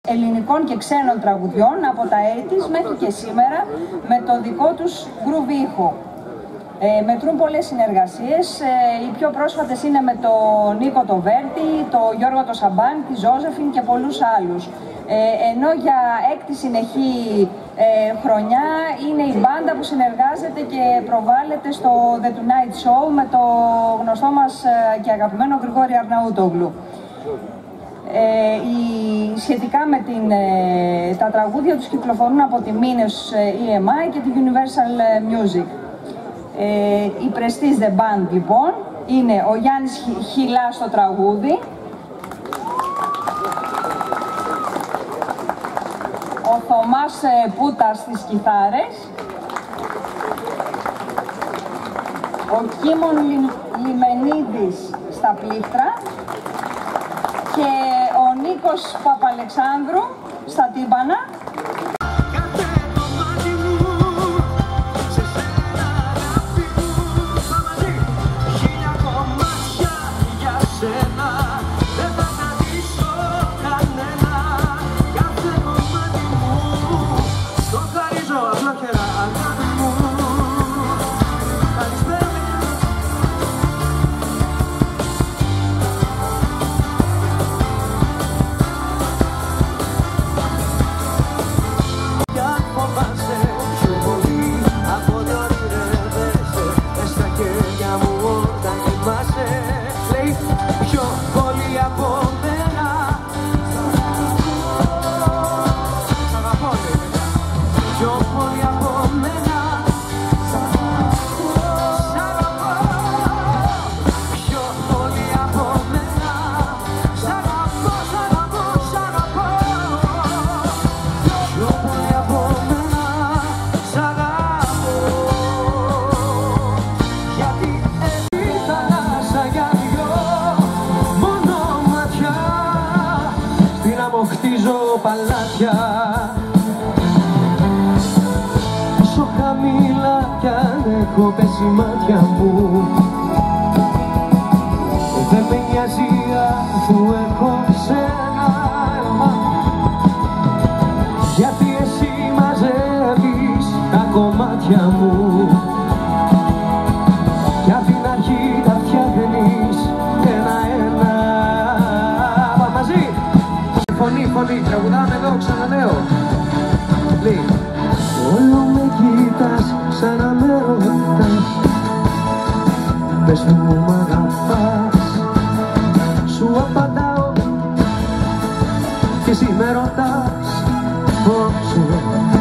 ελληνικών και ξένων τραγουδιών από τα 80's μέχρι και σήμερα με το δικό τους groove ήχο. Μετρούν πολλές συνεργασίες, οι πιο πρόσφατες είναι με τον Νίκο το Βέρτη, τον Γιώργο το Σαμπάν, τη Ζώζεφιν και πολλούς άλλους. Ενώ για έκτη συνεχή χρονιά είναι η μπάντα που συνεργάζεται και προβάλλεται στο The Tonight Show με το γνωστό μας και αγαπημένο Γρηγόρη Αρναούτογλου. Σχετικά με τα τραγούδια τους κυκλοφορούν από τη Minos EMI και τη Universal Music. Η Prestige The Band λοιπόν είναι ο Γιάννης Χιλάς στο τραγούδι, ο Θωμάς Πούτας στις κιθάρες, ο Κίμων Λιμενίδης στα πλήκτρα και ο Νίκος Παπαλεξάνδρου στα τύμπανα. Χτίζω παλάτια όσο χαμηλά κι αν έχω πέσει μάτια μου, δεν με νοιάζει αφού έχω σένα, γιατί εσύ μαζεύεις τα κομμάτια μου κι απ' την αρχή τα φτιάχνεις ένα-ένα. Μαζί! Φωνή, τραγουδάμε εδώ, ξαναλέω. Λέει, όλο με κοίτας, σαν να με ρωτάς, πες μου μ' αγαπάς, σου απαντάω και εσύ με ρωτάς πόσο